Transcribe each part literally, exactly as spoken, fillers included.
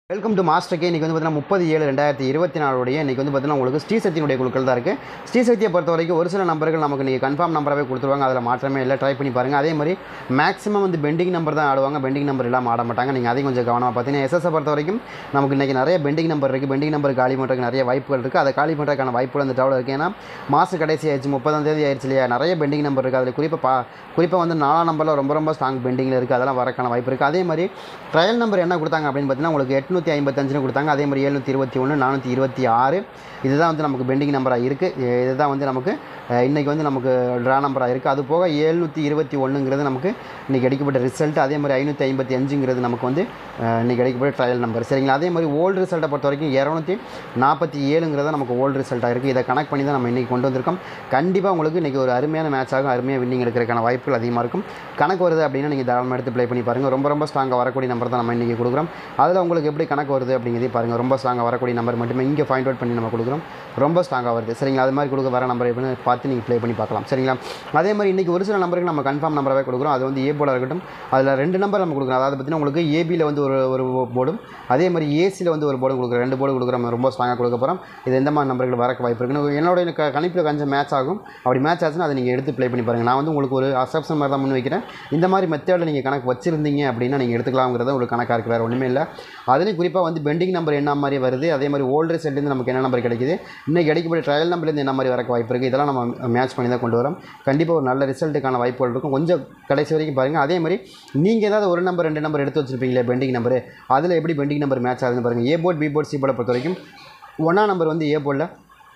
Welcome to master K. இன்றைக்கி வந்து பார்த்தீங்கன்னா முப்பது ஏழு ரெண்டாயிரத்தி இருபத்தி நாலுடைய இன்றைக்கி வந்து பார்த்தீங்கன்னா உங்களுக்கு ஸ்ரீசக்தியினுடைய குழுக்கள் தான் இருக்குது. ஸ்ரீசக்தியை பொறுத்த வரைக்கும் ஒரு சில நம்பர்கள் நமக்கு நீங்கள் கன்ஃபார்ம் நம்பராகவே கொடுத்துருவாங்க. அதில் மாற்றமே இல்லை. ட்ரை பண்ணி பாருங்கள். அதே மாதிரி மேக்ஸிமம் வந்து பெண்டிங் நம்பர் தான் ஆடுவாங்க. பெண்டிங் நம்பர் இல்லாமல் ஆட மாட்டாங்க. நீங்கள் அதையும் கொஞ்சம் கவனமாக பார்த்தீங்கன்னா எஸ்எஸ்ஸை பொறுத்த வரைக்கும் நமக்கு இன்றைக்கி நிறைய பெண்டிங் நம்பர் இருக்குது. பெண்டிங் நம்பர் காலி பண்ணுறதுக்கு நிறைய வாய்ப்புகள் இருக்குது. அதை காலி பண்ணுறதுக்கான வாய்ப்புகள் அந்த டவுல் இருக்குது. ஏன்னா மாதம் கடைசி ஆயிடுச்சு, முப்பதாம் தேதி ஆயிடுச்சு இல்லையா. நிறைய பெண்டிங் நம்பர் இருக்குது. அதில் குறிப்பாக பா குறிப்பாக வந்து நாலாம் நம்பரில் ரொம்ப ரொம்ப ஸ்ட்ராங் பெண்டிங்கில் இருக்குது. அதெல்லாம் வரக்கான வாய்ப்பு இருக்குது. அதே மாதிரி ட்ரையல் நம்பர் என்ன கொடுத்தாங்க அப்படின்னு பார்த்தீங்கன்னா உங்களுக்கு எட்நூற்றி ஐம்பத்தஞ்சுன்னு கொடுத்தாங்க. அதே மாதிரி எழுநூற்றி இருபத்தி ஒன்று நானூற்றி இருபத்தி ஆறு இதுதான் வந்து நமக்கு பெண்டிங் நம்பராக இருக்குது. இதுதான் வந்து நமக்கு இன்றைக்கி வந்து நமக்கு ட்ரா நம்பராக இருக்குது. அது போக எழுநூற்றி இருபத்தி ஒன்றுங்கிறது நமக்கு இன்றைக்கி அடிக்கப்பட்ட ரிசல்ட். அதே மாதிரி ஐநூற்றி ஐம்பத்தி அஞ்சுங்கிறது நமக்கு வந்து இன்றைக்கி அடிக்கப்பட்ட ட்ரையல் நம்பர். சரிங்களா. அதே மாதிரி ஓல்டு ரிசல்ட்டை பொறுத்த வரைக்கும் இரநூத்தி நாற்பத்தி ஏழுங்கிறத நமக்கு ஓல்டு ரிசல்ட்டாக இருக்குது. இதை கனெக்ட் பண்ணி தான் நம்ம இன்றைக்கி கொண்டு வந்திருக்கோம். கண்டிப்பாக உங்களுக்கு இன்றைக்கி ஒரு அருமையான மேட்ச் ஆகும். அருமையாக வின்னிங் எடுக்கிறதுக்கான வாய்ப்புகள் அதிகமாக இருக்கும். கணக்கு வருது அப்படின்னா நீங்கள் தாராளமாக எடுத்து ப்ளே பண்ணி பாருங்கள். ரொம்ப ரொம்ப ஸ்ட்ராங்காக வரக்கூடிய நம்பர் தான் நம்ம இன்றைக்கி கொடுக்குறோம். அதில் உங்களுக்கு எப்படி கணக்கு வருது அப்படிங்கிறதே பாருங்கள். ரொம்ப ஸ்ட்ராங்காக வரக்கூடிய நம்பர் மட்டுமே இங்கே ஃபைண்ட் அவுட் பண்ணி நம்ம கொடுக்குறோம். ரொம்ப ஸ்ட்ராங்காக வருது. சரிங்களா. அது மாதிரி கொடுக்க வர நம்பர் எப்படின்னு பார்த்து நீங்கள் ப்ளே பண்ணி பார்க்கலாம். சரிங்களா. அதே மாதிரி இன்றைக்கி ஒரு சில நம்பருக்கு நம்ம கன்ஃபார்ம் நம்பராகவே கொடுக்குறோம். அது வந்து ஏ போர்டாக இருக்கட்டும். அதில் ரெண்டு நம்பர் நம்ம கொடுக்குறோம். அதாவது பார்த்தீங்கன்னா உங்களுக்கு ஏபியில் வந்து ஒரு ஒரு போர்டும், அதே மாதிரி ஏசியில் வந்து ஒரு போர்டு கொடுக்குறோம். ரெண்டு போர்டு கொடுக்குறோம். ரொம்ப ஸ்ட்ராங்காக கொடுக்க போகிறோம். இது எந்த மாதிரி நம்பர்கள் வரக்கு வாய்ப்பு இருக்குன்னு என்னோட க கணிப்பில் கொஞ்சம் மேட்ச் ஆகும். அப்படி மேட்ச் ஆச்சுன்னா அதை நீங்கள் எடுத்து ப்ளே பண்ணி பாருங்கள். நான் வந்து உங்களுக்கு ஒரு அசப்ஷன் மாதிரி தான் முன் வைக்கிறேன். இந்த மாதிரி மெத்தேடில் நீங்கள் கணக்கு வச்சிருந்தீங்க அப்படின்னா நீங்கள் எடுத்துக்கலாம்ங்கிறத உங்களுக்கு கணக்காக இருக்குது. வேறு ஒன்றுமே இல்லை. அதுலேயும் குறிப்பாக வந்து பெண்டிங் நம்பர் என்ன மாதிரி வருது, அதே மாதிரி ஓல்டு ரிசல்ட்லேருந்து நமக்கு என்ன நம்பர் கிடைக்குது, இன்றைக்கி கிடைக்கப்பட்ட ட்ரையல் நம்பர்லேருந்து என்ன மாதிரி வரக்கு வாய்ப்பு இருக்குது, இதெல்லாம் நம்ம மேட்ச் பண்ணி தான் கொண்டு வரோம். கண்டிப்பாக ஒரு நல்ல ரிசல்ட்டுக்கான வாய்ப்புகள் இருக்கும். கொஞ்சம் கடைசி வரைக்கும் பாருங்கள். அதே மாதிரி நீங்கள் ஏதாவது ஒரு நம்பர் ரெண்டு நம்பர் எடுத்து வச்சுருப்பீங்களே பெண்டிங் நம்பர், அதில் எப்படி பெண்டிங் நம்பர் மேட்ச் ஆகுதுன்னு பாருங்கள். A board B board C போர்டை பொறுத்த வரைக்கும் ஒன்றாம் நம்பர் வந்து ஏ போர்டில்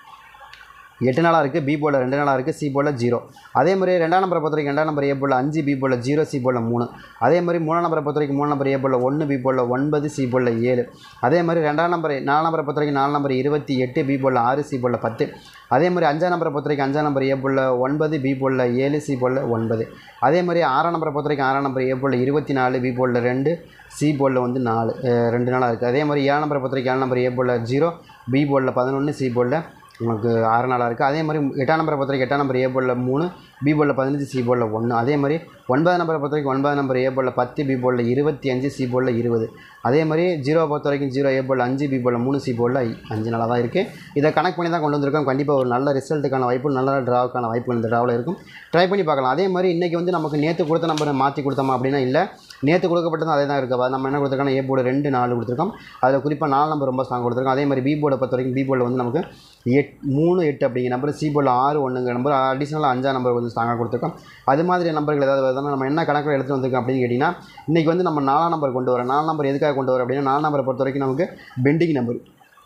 எட்டு நாளாக இருக்குது, பி போர்டில் ரெண்டு நாளாக இருக்குது, சி போர்டில் ஜீரோ. அதே மாதிரி ரெண்டாம் நம்பரை பொறுத்த வரைக்கும் ரெண்டாம் நம்பர் ஏ போர்டில் அஞ்சு, பி போர்டில் ஜீரோ, சி போர்டில் மூணு. அதே மாதிரி மூணாம் நம்பரை பொறுத்த வரைக்கும் மூணு நம்பர் ஏ போர்டில் ஒன்று, பி போர்டில் ஒன்பது, சி போர்டில் ஏழு. அதே மாதிரி ரெண்டாம் நம்பர் நாலாம் நம்பரை பொறுத்த வரைக்கும் நாலு நம்பர் இருபத்தி எட்டு, பி போர்டில் ஆறு, சி போர்டில் பத்து. அதே மாதிரி அஞ்சாம் நம்பரை பொறுத்த வரைக்கும் அஞ்சாம் நம்பர் ஏ போர்டில் ஒன்பது, பி போர்டில் ஏழு, சி போர்டில் ஒன்பது. அதே மாதிரி ஆறாம் நம்பரை பொறுத்த வரைக்கும் ஆறாம் நம்பர் ஏ போர்டில் இருபத்தி நாலு, பி போர்டில் ரெண்டு, சி போர்டில் வந்து நாலு ரெண்டு நாளாக இருக்குது. அதே மாதிரி ஏழாம் நம்பரை பொறுத்த வரைக்கும் ஏழு நம்பர் ஏ போர்டில் ஜீரோ, பி போர்டில் பதினொன்று, சி போர்டில் உங்களுக்கு ஆறு நாளாக இருக்குது. அதே மாதிரி எட்டாம் நம்பரை பொறுத்த வரைக்கும் எட்டாம் நம்பர் ஏ போர்டில் மூணு, பி போர்டில் பதினஞ்சு, சி போர்டில் ஒன்று. அதே மாதிரி ஒன்பதாம் நம்பரை பொறுத்த வரைக்கும் ஒன்பதாம் நம்பர் ஏ போர்டில் பத்து, பி போர்டில் இருபத்தி அஞ்சு, சி போர்டில் இருபது. அதே மாதிரி ஜீரோவை பொறுத்த வரைக்கும் ஜீரோ ஏ போர்டில் அஞ்சு, பி போர்டில் மூணு, சி போர்டில் அஞ்சு நாளாக தான் இருக்குது. இதை கனெக்ட் பண்ணி தான் கொண்டு வந்திருக்கோம். கண்டிப்பாக ஒரு நல்ல ரிசல்ட்டுக்கான வாய்ப்பு, நல்ல ட்ராவுக்கான வாய்ப்பு இந்த ட்ராவில் இருக்கும். ட்ரை பண்ணி பார்க்கலாம். அதே மாதிரி இன்றைக்கி வந்து நமக்கு நேற்று கொடுத்த நம்பரை மாற்றி கொடுத்தோமா அப்படின்னா இல்லை, நேற்று கொடுக்கப்பட்டதும் அதே தான் இருக்குது. நம்ம என்ன கொடுத்துருக்கோம், ஏ போர்டு ரெண்டு நாலு கொடுத்துருக்கோம். அதில் குறிப்பாக நாலு நம்பர் ரொம்ப ஸ்ட்ராங் கொடுத்துருக்கோம். அதே மாதிரி பி போர்டை பொறுத்த வரைக்கும் பி போர்டில் வந்து நமக்கு எட் மூணு எட்டு அப்படிங்கிற நம்பர், சி போர்டில் ஆறு ஒன்றுங்கிற நம்பர், அடிஷ்னலாக அஞ்சாம் நம்பர் கொஞ்சம் ஸ்ட்ராங்காக கொடுத்துருக்கோம். அது மாதிரி நம்பர்கள் ஏதாவது வருதுன்னா நம்ம என்ன கணக்கில் எடுத்து வந்திருக்கோம் அப்படின்னு கேட்டிங்கன்னா இன்றைக்கி வந்து நம்ம நாலாம் நம்பர் கொண்டு வரோம். நாலு நம்பர் எதுக்காக கொண்டு வரோம் அப்படின்னா நாலு நம்பரை பொறுத்த வரைக்கும் நமக்கு பெண்டிங் நம்பர்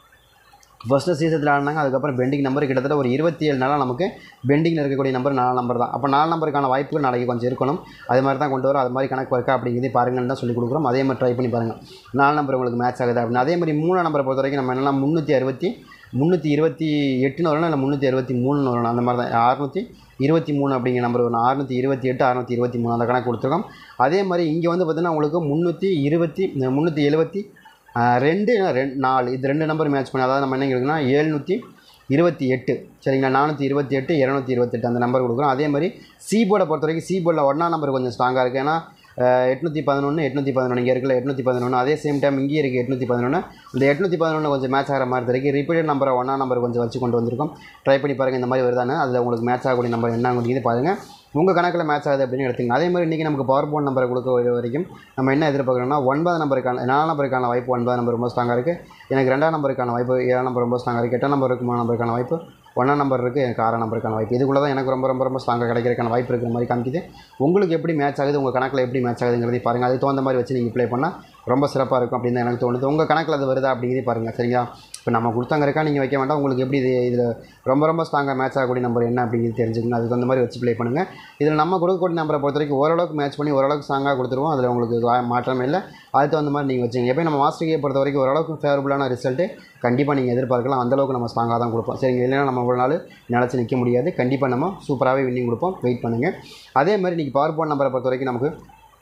ஃபஸ்ட்டு சீசத்தில் ஆடினாங்க. அதுக்கப்புறம் பெண்டிங் நம்பர் கிட்டத்தட்ட ஒரு இருபத்தி ஏழு நாளாக நமக்கு பெண்டிங்கில் இருக்கக்கூடிய நம்பர் நாலு நம்பர் தான். அப்போ நாலு நம்பருக்கான வாய்ப்புகள் நாளைக்கு கொஞ்சம் இருக்கணும். அது மாதிரி தான் கொண்டு வரோம். அது மாதிரி கணக்கு இருக்கா அப்படிங்கிறதே பாருங்கன்னு தான் சொல்லி கொடுக்குறோம். அதே மாதிரி ட்ரை பண்ணி பாருங்கள். நாலு நம்பர் உங்களுக்கு மேட்ச் ஆகுது அப்படின்னு. அதே மாதிரி மூணு நம்பரை பொறுத்த வரைக்கும் நம்ம என்னென்னா முந்நூற்றி அறுபத்தி முந்நூற்றி இருபத்தி எட்டுன்னு வரணும், இல்லை முந்நூற்றி அறுபத்தி மூணுன்னு வரணும். அந்த மாதிரி தான் அறுநூற்றி இருபத்தி மூணு அப்படிங்கிற நம்பர் வரணும். அறுநூற்றி இருபத்தி எட்டு அறுநூற்றி இருபத்தி மூணு அந்த கணக்கு கொடுத்துருக்கோம். அதே மாதிரி இங்கே வந்து பார்த்திங்கன்னா உங்களுக்கு முந்நூற்றி இருபத்தி முந்நூற்றி எழுபத்தி ரெண்டு ரெண்டு நாலு இது ரெண்டு நம்பர் மேட்ச் பண்ணி, அதாவது நம்ம என்ன இருக்குன்னா எழுநூற்றி இருபத்தி எட்டு சரிங்களா, நானூற்றி இருபத்தி எட்டு இரநூத்தி இருபத்தெட்டு அந்த நம்பர் கொடுக்குறோம். அதே மாதிரி சி போர்டை பொறுத்த வரைக்கும் சி போர்டில் ஒன்றாம் நம்பர் கொஞ்சம் ஸ்ட்ராங்காக இருக்குது. ஏன்னா எட்நூற்றி பதினொன்று எட்நூற்றி பதினொன்று இங்கே இருக்குல்ல எட்நூற்றி பதினொன்று, அதே சேம் டைம் இங்கே இருக்குது எட்நூற்றி பதினொன்று. இந்த எட்நூற்றி பதினொன்று கொஞ்சம் மேட்ச் ஆகிற மாதிரி இருக்குது. ரிப்பீட்டட் நம்பரை ஒன்றாம் நம்பர் கொஞ்சம் வச்சு கொண்டு வந்திருக்கோம். ட்ரை பண்ணி பாருங்கள் இந்த மாதிரி வருதானே. அதில் உங்களுக்கு மேட்ச் ஆகக்கூடிய நம்பர் என்ன அப்படிங்கிறது பாருங்கள். உங்கள் கணக்கில் மேட்ச் ஆகுது அப்படின்னு எடுத்துங்க. அதே மாதிரி இன்றைக்கி நமக்கு பவர் போன் நம்பரை கொடுக்க வரைக்கும் நம்ம என்ன எதிர்பார்க்குறோம்னா ஒன்பது நம்பருக்கான நாலு நம்பருக்கான வாய்ப்பு ஒன்பது நம்பர் ரொம்ப ஸ்ட்ராங்காக இருக்குது. எனக்கு ரெண்டாம் நம்பருக்கான வாய்ப்பு ஏழாம் நம்பர் ரொம்ப ஸ்ட்ராங்காக இருக்குது. எட்டாம் நம்பருக்கு மூணு நம்பருக்கான வாய்ப்பு, ஒன்றாம் நம்பர் இருக்குது, எனக்கு ஆறாம் நம்பருக்கான வாய்ப்பு. இதுக்குள்ளே தான் எனக்கு ரொம்ப ரொம்ப ரொம்ப ஸ்ட்ராங்காக கிடைக்கிறதுக்கான வாய்ப்பு இருக்கிற மாதிரி காமிக்குது. உங்களுக்கு எப்படி மேட்ச் ஆகுது, உங்கள் கணக்கில் எப்படி மேட்ச் ஆகுதுங்கிறதையும் பாருங்கள். அதுக்கு தகுந்த மாதிரி வச்சு நீங்கள் ப்ளே பண்ணால் ரொம்ப சிறப்பாக இருக்கும் அப்படின்னு தான் எனக்கு தோணுது. உங்கள் கணக்கில் அது வருதா அப்படிங்கிறதே பாருங்கள். சரிங்களா. இப்போ நம்ம கொடுத்தாங்க இருக்கா நீங்கள் வைக்க வேண்டாம். உங்களுக்கு எப்படி இது இதில் ரொம்ப ரொம்ப ஸ்ட்ராங்காக மேட்ச் ஆகக்கூடிய நம்பர் என்ன அப்படிங்கிறது தெரிஞ்சுக்கணும். அதுக்கு தகுந்த மாதிரி வச்சு ப்ளே பண்ணுங்கள். இதில் நம்ம கொடுக்கக்கூடிய நம்பரை பொறுத்த வரைக்கும் ஓரளவுக்கு மேட்ச் பண்ணி ஓரளவுக்கு ஸ்ட்ராங்காக கொடுத்துருவோம். அதில் உங்களுக்கு மாற்றமே இல்லை. அதுக்கு தகுந்த மாதிரி நீங்கள் வச்சுங்க. எப்போ நம்ம மாஸ்டர் கே பொறுத்த வரைக்கும் ஓரளவுக்கு ஃபேவரபுளான ரிசல்ட்டு கண்டிப்பாக நீங்கள் எதிர்பார்க்கலாம். அந்தளவுக்கு நம்ம ஸ்ட்ராங்காக தான் கொடுப்போம். சரிங்க. இல்லைன்னா நம்ம ஒரு நாள் நினச்சி நிற்க முடியாது. கண்டிப்பாக நம்ம சூப்பராகவே வின்னிங் கொடுப்போம். வெயிட் பண்ணுங்கள். அதே மாதிரி இன்றைக்கி பவர் போன் நம்பரை பொறுத்த வரைக்கும் நமக்கு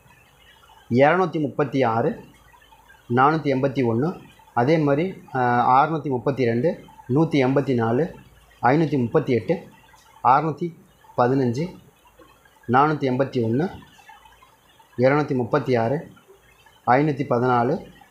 இரநூத்தி முப்பத்தி ஆறு நானூற்றி எண்பத்தி ஒன்று, அதே மாதிரி அறுநூற்றி முப்பத்தி ரெண்டு நூற்றி எண்பத்தி நாலு ஐநூற்றி முப்பத்தி எட்டு அறுநூற்றி பதினஞ்சு நானூற்றி எண்பத்தி ஒன்று இரநூத்தி முப்பத்தி ஆறு ஐநூற்றி பதினாலு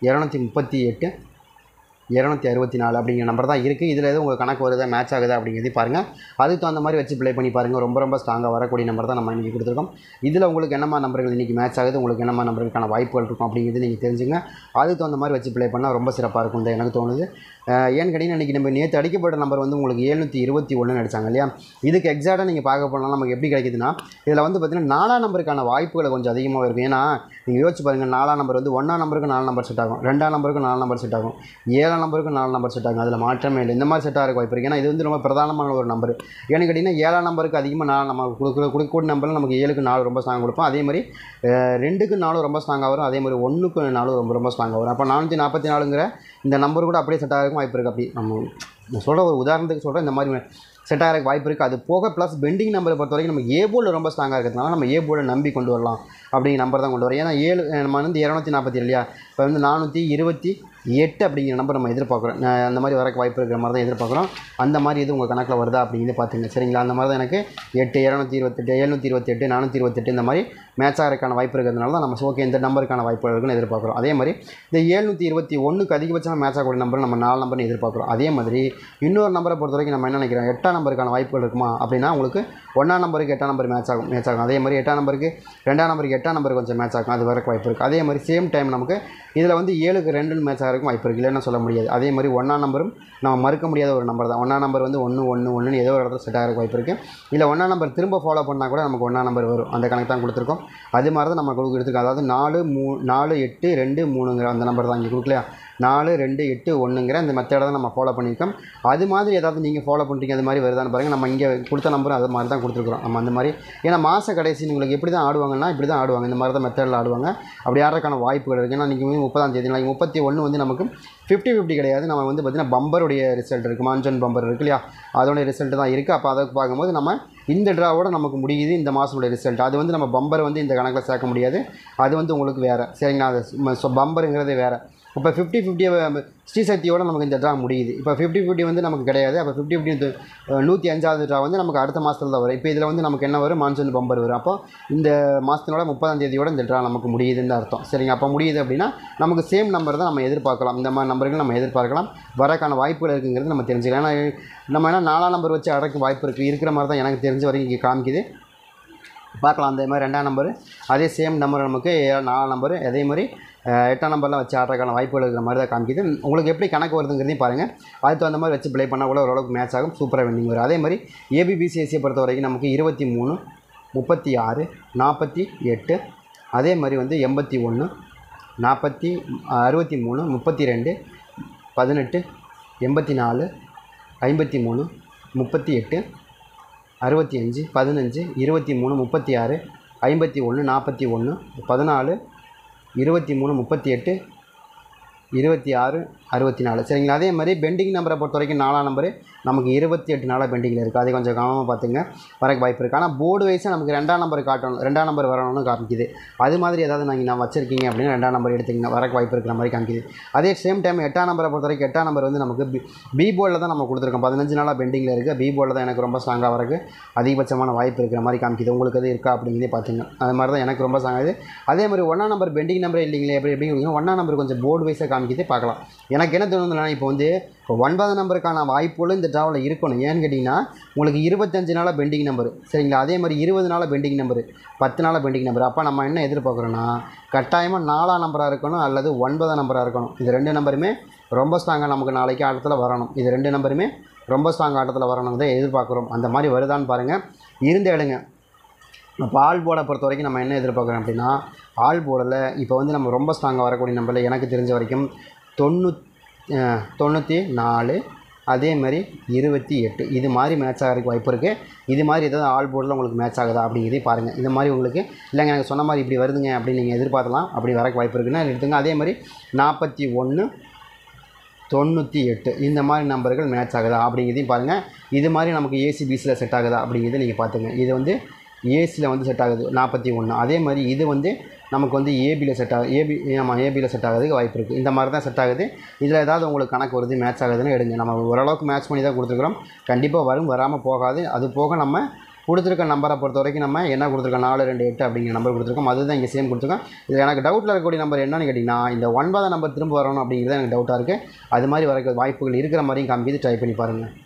இரநூத்தி முப்பத்தி எட்டு இரநூத்தி அறுபத்தி நாலு அப்படிங்கிற நம்பர் தான் இருக்குது. இதில் எதுவும் உங்களுக்கு கணக்கு வருதா மேட்ச் ஆகுதா அப்படிங்கிறது பாருங்கள். அதுக்கு தகுந்த மாதிரி வச்சு ப்ளே பண்ணி பாருங்கள். ரொம்ப ரொம்ப ஸ்ட்ராங்காக வரக்கூடிய நம்பர் தான் நம்ம இன்றைக்கி கொடுத்துருக்கோம். இதில் உங்களுக்கு என்னமா நம்பர்கள் இன்றைக்கி மேட்ச் ஆகுது, உங்களுக்கு என்னமா நம்பர்களுக்கான வாய்ப்புகள் இருக்கும் அப்படிங்கிறது நீங்கள் தெரிஞ்சுங்க. அதுக்கு தகுந்த மாதிரி வச்சு ப்ளே பண்ணால் ரொம்ப சிறப்பாக இருக்கும் தான் எனக்கு தோணுது. ஏன்னு கேட்டிங்கன்னா இன்றைக்கி நம்ம நேற்று அடிக்கப்பட்ட நம்பர் வந்து உங்களுக்கு எழுநூற்றி இருபத்தி ஒன்றுன்னு அடித்தாங்க இல்லையா. இதுக்கு எக்ஸாக்டாக நீங்கள் பார்க்க போனால் நமக்கு எப்படி கிடைக்குதுன்னா, இதில் வந்து பார்த்திங்கன்னா நாலாம் நம்பருக்கான வாய்ப்புகள் கொஞ்சம் அதிகமாக இருக்கும். ஏன்னா நீங்கள் யோசிச்சு பாருங்கள், நாலாம் நம்பர் வந்து ஒன்றாம் நம்பருக்கு நாலு நம்பர் செட் ஆகும், ரெண்டாம் நம்பருக்கு நாலு நம்பர் செட் ஆகும், ஏழாம் நம்பருக்கு நாலு நம்பர் செட் ஆகும். அதில் மாற்றமே இல்லை. இந்த மாதிரி செட் ஆகிற வாய்ப்பு இருக்குது. ஏன்னா இது வந்து ரொம்ப பிரதானமான ஒரு நம்பர். ஏன்னு கேட்டிங்கன்னா ஏழாம் நம்பருக்கு அதிகமாக நாலு நம்பர் கொடுக்குற கொடுக்கக்கூடிய நம்பரில் நமக்கு ஏழுக்கு நாலு ரொம்ப ஸ்ட்ராங் கொடுப்போம். அதே மாதிரி ரெண்டுக்கு நாலும் ரொம்ப ஸ்ட்ராங்காக வரும். அதே மாதிரி ஒன்றுக்கு நாலும் ரொம்ப ரொம்ப ஸ்ட்ராங்காக வரும். அப்போ நானூற்றி நாற்பத்தி நாலுங்கிற இந்த நம்பர் கூட அப்படியே செட் ஆகிறதுக்கும் வாய்ப்பு இருக்குது. அப்படி நம்ம நான் சொல்கிற ஒரு உதாரணத்துக்கு சொல்கிறேன், இந்த மாதிரி செட் ஆகிறதுக்கு வாய்ப்பு இருக்குது. அது போக ப்ளஸ் பெண்டிங் நம்பரை பொறுத்த வரைக்கும் நம்ம ஏ போர்டில் ரொம்ப ஸ்ட்ராங்காக இருக்கிறதுனால நம்ம ஏ போர்டை நம்பி கொண்டு வரலாம் அப்படிங்கிற நம்பர் தான் கொண்டு வரோம். ஏன்னா ஏழு நம்ம வந்து இரநூத்தி நாற்பத்தி இல்லையா, இப்போ வந்து நானூற்றி இருபத்தி எட்டு அப்படிங்கிற நம்பர் நம்ம எதிர்பார்க்குறோம். அந்த மாதிரி வரக்கு வாய்ப்பு இருக்கிற மாதிரி தான் எதிர்பார்க்குறோம். அந்த மாதிரி எது உங்கள் கணக்கில் வருதா அப்படிங்கிறது பார்த்துங்க சரிங்களா. அந்த மாதிரி தான் எனக்கு எட்டு இரநூத்தி இருபத்தெட்டு எழுநூற்றி இருபத்தெட்டு நானூற்றி இருபத்தெட்டு இந்த மாதிரி மேட்ச் ஆகிறதுக்கான வாய்ப்பு இருக்கிறதுனால தான் நம்ம ஓகே இந்த நம்பருக்கான வாய்ப்பு இருக்குன்னு எதிர்பார்க்குறோம். அதே மாதிரி இந்த எழுநூற்றி இருபத்தி ஒன்றுக்கு அதிகபட்சமாக மேட்ச் ஆகக்கூடிய நம்பர் நம்ம நாலு நம்பர்னு எதிர்பார்க்குறோம். அதே மாதிரி இன்னொரு நம்பரை பொறுத்த வரைக்கும் நம்ம என்ன நினைக்கிறோம், எட்டாம் நம்பருக்கான வாய்ப்புகள் இருக்குமா அப்படின்னா உங்களுக்கு ஒன்றாம் நம்பருக்கு எட்டாம் நம்பர் மேட்ச் ஆகும் மேட்ச் ஆகும் அதே மாதிரி எட்டாம் நம்பருக்கு ரெண்டாம் நம்பருக்கு எட்டாம் நம்பருக்கு கொஞ்சம் மேட்ச் ஆகும். அது வரக்கு வாய்ப்பு இருக்குது. அதே மாதிரி சேம் டைம் நமக்கு இதில் வந்து ஏழுக்கு ரெண்டுன்னு மேட்ச் ஆகிறதுக்கும் வாய்ப்பு இருக்குது, இல்லைன்னு சொல்ல முடியாது. அதே மாதிரி ஒன்றாம் நம்பரும் நம்ம மறுக்க முடியாத ஒரு நம்பர் தான். ஒன்றாம் நம்பர் வந்து ஒன்று ஒன்று ஒன்றுன்னு ஏதோ ஒரு இடத்துல செட் ஆகிறதுக்கு வாய்ப்பு இருக்குது. இல்லை ஒன்றாம் நம்பர் திரும்ப ஃபாலோ பண்ணால் கூட நமக்கு ஒன்றாம் நம்பர் வரும். அந்த கணக்கு தான் கொடுத்துருக்கோம். அது மாதிரி தான் நம்ம கொடுக்க எடுத்துருக்கோம். அதாவது நாலு மூ நாலு எட்டு ரெண்டு மூணுங்கிற அந்த நம்பர் தான் இங்கே கொடுக்கலையா, நாலு ரெண்டு எட்டு ஒன்றுங்கிற அந்த மெத்தடை தான் நம்ம ஃபாலோ பண்ணியிருக்கோம். அது மாதிரி ஏதாவது நீங்கள் ஃபாலோ பண்ணுறீங்க அது மாதிரி வருதான்னு பாருங்கள். நம்ம இங்கே கொடுத்த நம்பரும் அது மாதிரி தான் கொடுத்துருக்குறோம் நம்ம அந்த மாதிரி. ஏன்னா மாத கடைசி உங்களுக்கு எப்படி தான் ஆடுவாங்கன்னா இப்படி தான் ஆடுவாங்க, இந்த மாதிரி தான் மெத்தடில் ஆடுவாங்க. அப்படி ஆடுறதுக்கான வாய்ப்புகள் இருக்குது. ஏன்னா இன்றைக்கி வந்து முப்பதாம் தேதி நாளைக்கு முப்பத்தி ஒன்று வந்து நமக்கு ஃபிஃப்டி ஃபிஃப்டி கிடையாது. நம்ம வந்து பார்த்திங்கன்னா பம்பருடைய ரிசல்ட் இருக்குது, மான்சன் பம்பர் இருக்குது இல்லையா, அதோடைய ரிசல்ட் தான் இருக்குது. அப்போ அதை பார்க்கும்போது நம்ம இந்த ட்ராவோட நமக்கு முடியுது இந்த மாதத்துடைய ரிசல்ட். அது வந்து நம்ம பம்பரை வந்து இந்த கணக்கில் சேர்க்க முடியாது, அது வந்து உங்களுக்கு வேறு சரிங்களா. அது பம்பருங்கிறது வேறு. இப்போ ஃபிஃப்டி ஃபிஃப்டியை ஸ்ரீசக்தியோடு நமக்கு இந்த ட்ரா முடியுது. இப்போ ஃபிஃப்டி ஃபிஃப்டி வந்து நமக்கு கிடையாது. அப்போ ஃபிஃப்டி ஃபிஃப்டி நூற்றி அஞ்சாவது ட்ரா வந்து நமக்கு அடுத்த மாதத்தில் தான் வரும். இப்போ இதில் வந்து நமக்கு என்ன வரும், மான்சூன் பம்பர் வரும். அப்போ இந்த மாதத்தினோட முப்பதாம் தேதியோட இந்த ட்ரா நமக்கு முடியுதுன்னு அர்த்தம் சரிங்க. அப்போ முடியுது அப்படின்னா நமக்கு சேம் நம்பர் தான் நம்ம எதிர்பார்க்கலாம். இந்த மாதிரி நம்பர்கள் நம்ம எதிர்பார்க்கலாம். வரக்கான வாய்ப்புகள் இருக்குங்கிறது நம்ம தெரிஞ்சுக்கலாம். ஏன்னா நம்ம என்ன நாலாம் நம்பர் வச்சு அடக்க வாய்ப்பு இருக்குது இருக்கிற மாதிரி தான் எனக்கு தெரிஞ்ச வரைக்கும் இங்கே காமிக்குது. பார்க்கலாம். அதே மாதிரி ரெண்டாம் நம்பர் அதே சேம் நம்பர் நமக்கு நாலாம் நம்பர் அதே மாதிரி எட்டாம் நம்பர்லாம் வச்சு ஆடுறதுக்கான வாய்ப்புகள் இருக்கிற மாதிரி தான் காமிக்குது. உங்களுக்கு எப்படி கணக்கு வருதுங்கிறதையும் பாருங்கள். அதுக்கு அந்த மாதிரி வச்சு ப்ளே பண்ணால் கூட ஓரளவுக்கு மேட்ச் ஆகும், சூப்பராக வின்னிங் வரும். அதே மாதிரி ஏபிபிசிஎஸ்சியை பொறுத்த வரைக்கும் நமக்கு இருபத்தி மூணு முப்பத்தி ஆறு நாற்பத்தி எட்டு அதே மாதிரி வந்து எண்பத்தி ஒன்று நாற்பத்தி அறுபத்தி மூணு முப்பத்தி ரெண்டு பதினெட்டு எண்பத்தி நாலு ஐம்பத்தி மூணு முப்பத்தி எட்டு அறுபத்தி அஞ்சு பதினஞ்சு இருபத்தி மூணு முப்பத்தி ஆறு ஐம்பத்தி ஒன்று நாற்பத்தி ஒன்று பதினாலு இருபத்தி மூணு முப்பத்தி எட்டு இருபத்தி ஆறு அறுபத்தி நாலு சரிங்களா. அதே மாதிரி பெண்டிங் நம்பரை பொறுத்த வரைக்கும் நாலாம் நம்பரு நமக்கு இருபத்தி எட்டு நாளாக பெண்டிங்கில் இருக்குது. அது கொஞ்சம் கவனமாக பார்த்துங்க, வரக்கு வாய்ப்பு இருக்குது. ஆனால் போர்டு வைஸாக நமக்கு ரெண்டாம் நம்பர் காட்டணும், ரெண்டாம் நம்பர் வரணும்னு காமிக்குது. அது மாதிரி ஏதாவது நீங்கள் நான் வச்சுருக்கீங்க அப்படின்னா ரெண்டாம் நம்பர் எடுத்திங்கன்னா வரக்கு வாய்ப்பு இருக்கிற மாதிரி காமிக்குது. அதே சேம் டைம் எட்டாம் நம்பரை பொறுத்த வரைக்கும் எட்டாம் நம்பர் வந்து நமக்கு பி பி போர்டில் தான் நம்ம கொடுத்துருக்கோம். பதினஞ்சு நாளாக பெண்டிங்கில் இருக்குது. பி போர்டில் தான் எனக்கு ரொம்ப ஸ்ட்ராங்காக வரக்கு அதிகபட்சமான வாய்ப்பு இருக்கிற மாதிரி காமிக்குது. உங்களுக்கு அது இருக்கா அப்படிங்கிறதே பார்த்துங்க. அது மாதிரி தான் எனக்கு ரொம்ப ஸ்ட்ராங்காகுது. அதே மாதிரி ஒன்றாம் நம்பர் பெண்டிங் நம்பர் இல்லைங்களே எப்படி எப்படி ஒன்றாம் நம்பர் கொஞ்சம் போர்டு வைஸாக காமிக்கிது பார்க்கலாம். எனக்கு என்ன தோணுதுன்னா இப்போ வந்து இப்போ ஒன்பது நம்பருக்கான வாய்ப்புகளும் இந்த ட்ராவில் இருக்கணும். ஏன்னு கேட்டிங்கன்னா உங்களுக்கு இருபத்தஞ்சு நாளாக பெண்டிங் நம்பர் சரிங்களா. அதே மாதிரி இருபது நாளாக பெண்டிங் நம்பர் பத்து நாளாக பெண்டிங் நம்பர். அப்போ நம்ம என்ன எதிர்பார்க்குறோன்னா கட்டாயமாக நாலாம் நம்பராக இருக்கணும் அல்லது ஒன்பதாம் நம்பராக இருக்கணும். இது ரெண்டு நம்பருமே ரொம்ப ஸ்ட்ராங்காக நமக்கு நாளைக்கு ஆட்டத்தில் வரணும். இது ரெண்டு நம்பருமே ரொம்ப ஸ்ட்ராங் ஆட்டத்தில் வரணுங்கிறத எதிர்பார்க்குறோம். அந்த மாதிரி வருதான்னு பாருங்கள், இருந்து எடுங்க. இப்போ ஆல் போர்டை பொறுத்த வரைக்கும் நம்ம என்ன எதிர்பார்க்குறோம் அப்படின்னா ஆல் போர்டில் இப்போ வந்து நம்ம ரொம்ப ஸ்ட்ராங்காக வரக்கூடிய நம்பரில் எனக்கு தெரிஞ்ச வரைக்கும் தொண்ணூத் தொண்ணூற்றி நாலு அதே மாதிரி இருபத்தி எட்டு இது மாதிரி மேட்ச் ஆகிறதுக்கு வாய்ப்பு இருக்குது. இது மாதிரி ஏதாவது ஆல் போர்டில் உங்களுக்கு மேட்ச் ஆகுதா அப்படிங்கிறதே பாருங்கள். இந்த மாதிரி உங்களுக்கு இல்லைங்க எனக்கு சொன்ன மாதிரி இப்படி வருதுங்க அப்படின்னு நீங்கள் எதிர்பார்க்கலாம். அப்படி வரக்கு வாய்ப்பு இருக்குன்னா எடுத்துங்க. அதே மாதிரி நாற்பத்தி ஒன்று தொண்ணூற்றி எட்டு இந்த மாதிரி நம்பர்கள் மேட்ச் ஆகுதா அப்படிங்கிறதையும் பாருங்கள். இது மாதிரி நமக்கு ஏசிபிசியில் செட் ஆகுதா அப்படிங்கிறத நீங்கள் பார்த்துங்க. இது வந்து ஏசியில் வந்து செட் ஆகுது நாற்பத்தி ஒன்று. அதே மாதிரி இது வந்து நமக்கு வந்து ஏபியில் செட் ஆகுது. ஏபி நம்ம ஏபியில் செட் ஆகிறதுக்கு வாய்ப்பு இருக்குது. இந்த மாதிரி தான் செட் ஆகுது. இதில் ஏதாவது உங்களுக்கு கணக்கு வருது மேட்ச் ஆகுதுன்னு எடுங்க. நம்ம ஓரளவுக்கு மேட்ச் பண்ணி தான் கொடுத்துருக்குறோம். கண்டிப்பாக வரும், வராமல் போகாது. அது போக நம்ம கொடுத்துருக்க நம்பரை பொறுத்த வரைக்கும் நம்ம என்ன கொடுத்துருக்கோம், நாலு ரெண்டு எட்டு அப்படிங்கிற நம்பர் கொடுத்துருக்கோம். அதுதான் இங்கே சேம் கொடுத்துருக்கோம். இது எனக்கு டவுட்டில் இருக்கக்கூடிய நம்பர் என்னன்னு கேட்டிங்கன்னா, இந்த ஒன்பதாம் நம்பர் திரும்ப வரணும் அப்படிங்கிறது எனக்கு டவுட்டாக இருக்குது. அது மாதிரி வர வாய்ப்புகள் இருக்கிற மாதிரியும் காமிக்கிது. ட்ரை பண்ணி பாருங்கள்.